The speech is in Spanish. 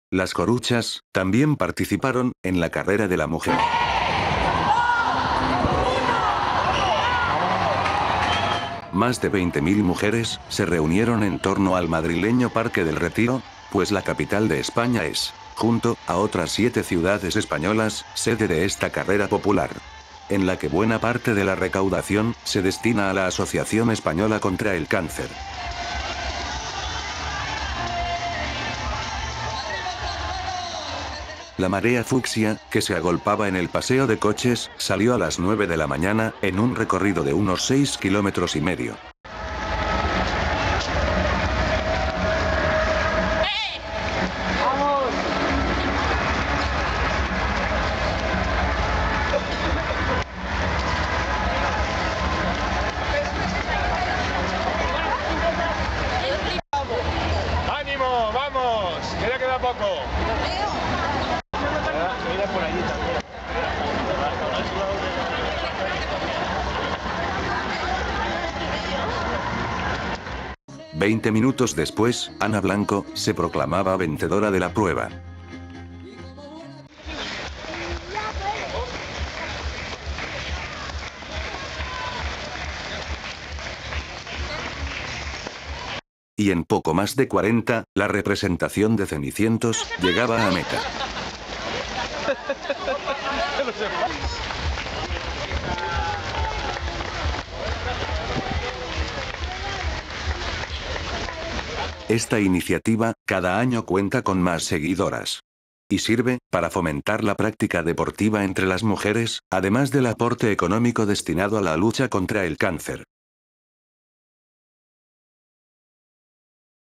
Las coruchas también participaron en la carrera de la mujer. Más de 20.000 mujeres se reunieron en torno al madrileño Parque del Retiro, pues la capital de España es, junto a otras 7 ciudades españolas, sede de esta carrera popular, en la que buena parte de la recaudación se destina a la Asociación Española contra el Cáncer. La marea fucsia, que se agolpaba en el paseo de coches, salió a las 9 de la mañana, en un recorrido de unos 6,5 kilómetros. ¡Ánimo, vamos! Que ya queda poco. Mira por allí también. 20 minutos después, Ana Blanco se proclamaba vencedora de la prueba. Y en poco más de 40, la representación de Cenicientos llegaba a meta. Esta iniciativa, cada año cuenta con más seguidoras. Y sirve para fomentar la práctica deportiva entre las mujeres, además del aporte económico destinado a la lucha contra el cáncer.